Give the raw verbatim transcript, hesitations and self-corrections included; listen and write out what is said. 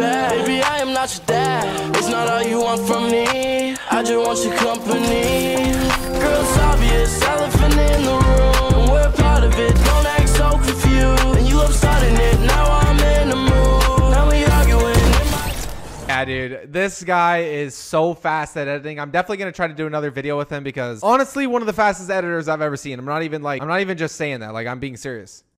bad. Baby, I am not your dad. It's not all you want from me. I just want your company. Girl, it's obvious, elephant in the room. We're part of it, don't act so confused. And you love starting it, now I'm in the mood. Now we arguing. Yeah, dude, this guy is so fast at editing. I'm definitely gonna try to do another video with him because honestly, one of the fastest editors I've ever seen. I'm not even like, I'm not even just saying that. Like, I'm being serious.